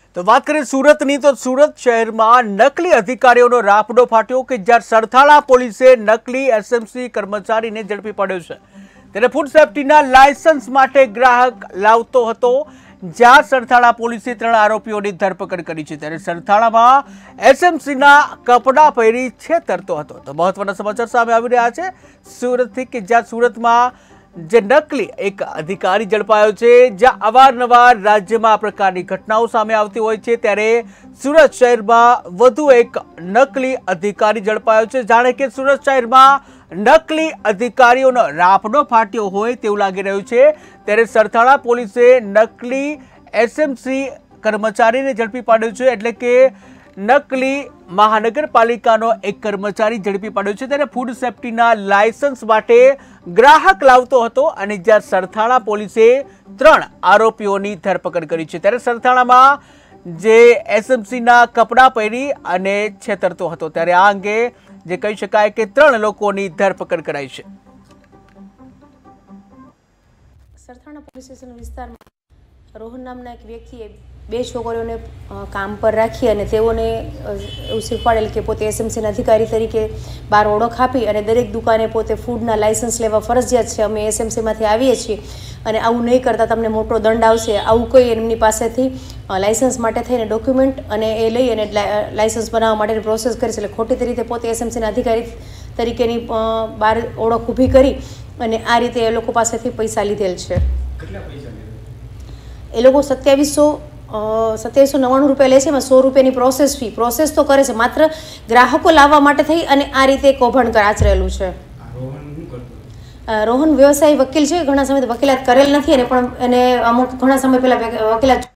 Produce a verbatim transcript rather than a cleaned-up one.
तो बात करें सूरतनी तो सूरत शहर में नकली अधिकारीओनो राफडो फाट्यो कि ज्यां सरथाणा पोलीसे नकली एसएमसी कर्मचारी ने झड़पी पड्यो छे। त्यारे फूड सेफ्टीना लायसन्स माटे ग्राहक लावतो हतो। ज्यां सरथाणा पोलीसे त्रण आरोपीओनी धरपकड़ करी छे। त्यारे सरथाणामां एसएमसीना कपड़ा पहेरी छेतरतो हतो। तो महत्वना समाचार सामे आवी रह्या छे सूरतथी कि ज्यां सूरतमां जे नकली एक अधिकारी झड़पायो छे। ज्यां अवारनवार राज्यमां आ प्रकारनी घटनाओं सामे आवती होय छे त्यारे सूरत शहेरमां वधु एक नकली अधिकारी झड़पायो छे। जाणे के सूरत शहेरमां नकली अधिकारीओनो राफडो फाट्यो होय तेवुं लागी रह्युं छे। त्यारे सरथाणा पोलीसे नकली एसएमसी कर्मचारीने झड़पी पाड्यो छे। एटले के नकली महानगरपालिकानो एक कर्मचारी झड़पी पाड्यो छे। त्यारे फूड सेफ्टीना लायसन्स माटे ग्राहक लावतो हतो अने ज्यां सरथाणा पोलीसे त्रण आरोपीओनी धरपकड़ करी छे। त्यारे सरथाणामां जे एसएमसी ना कपड़ा पहेरी अने छेतरतो हतो त्यारे आ अंगे जे कही शकाय के त्रण लोकोनी धरपकड़ कराई छे। सरथाणा पोलीस स्टेशन विस्तारमां रोहन नामना एक व्यक्तिए બે છોકરીઓને કામ પર રાખી અને તેઓને એવું શીખવાડેલ કે પોતે એસએમસીના અધિકારી તરીકે બહાર ઓળખ આપી અને દરેક દુકાને પોતે ફૂડના લાયસન્સ લેવા ફરજિયાત છે, અમે એસએમસીમાંથી આવીએ છીએ અને આવું નહીં કરતાં તમને મોટો દંડ આવશે, આવું કોઈ એમની પાસેથી લાયસન્સ માટે થઈને ડોક્યુમેન્ટ અને એ લઈ અને લાયસન્સ બનાવવા માટેની પ્રોસેસ કરી છે। એટલે ખોટી રીતે પોતે એસએમસીના અધિકારી તરીકેની બહાર ઓળખ ઊભી કરી અને આ રીતે એ લોકો પાસેથી પૈસા લીધેલ છે। એ લોકો સત્યાવીસો સત્યાવીસો નવ્વાણું રૂપિયા લે છે। એમાં સો રૂપિયાની પ્રોસેસ ફી પ્રોસેસ તો કરે છે, માત્ર ગ્રાહકો લાવવા માટે થઈ અને આ રીતે કૌભાંડ આચરેલું છે। રોહન વ્યવસાય વકીલ છે, ઘણા સમયથી વકીલાત કરેલ નથી અને પણ એને અમુક ઘણા સમય પહેલા વકીલાત